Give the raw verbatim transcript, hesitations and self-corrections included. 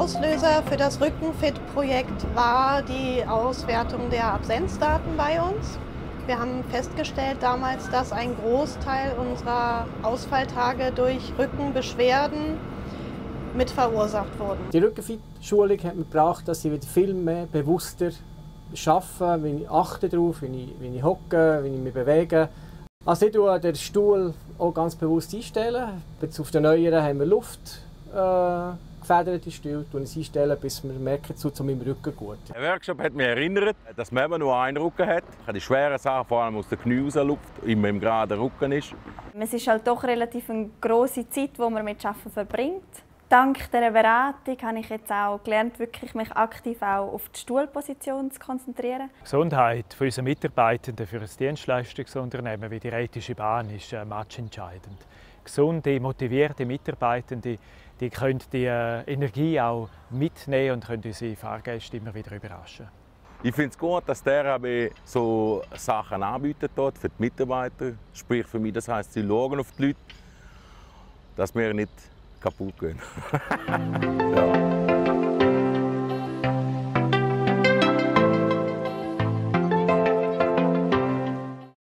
Auslöser für das Rückenfit-Projekt war die Auswertung der Absenzdaten bei uns. Wir haben festgestellt damals, dass ein Großteil unserer Ausfalltage durch Rückenbeschwerden mit verursacht wurden. Die Rückenfit-Schulung hat mir gebracht, dass ich wieder viel mehr bewusster arbeite, wie ich achte darauf, wie ich, wie ich hocke, wie ich mich bewege. Also ich stelle den Stuhl auch ganz bewusst einstellen. Jetzt auf den neueren haben wir Luft. Äh, gefederte Stühle einstellen, bis wir merken, es tut zu meinem Rücken gut. Der Workshop hat mich erinnert, dass man eben nur einen Rücken hat. Die schweren Sachen vor allem aus den Knie raus, immer im geraden Rücken ist. Es ist halt doch relativ eine grosse Zeit, die man mit Arbeiten verbringt. Dank dieser Beratung habe ich jetzt auch gelernt, wirklich mich aktiv auch auf die Stuhlposition zu konzentrieren. Die Gesundheit von unseren Mitarbeitenden für ein Dienstleistungsunternehmen wie die Rhätische Bahn ist äh, matchentscheidend. Gesunde, motivierte Mitarbeitende, die können die äh, Energie auch mitnehmen und können unsere Fahrgäste immer wieder überraschen. Ich finde es gut, dass der R B so Sachen anbietet dort für die Mitarbeiter. Sprich für mich, das heisst, sie schauen auf die Leute, dass wir nicht kaputt gehen. Ja.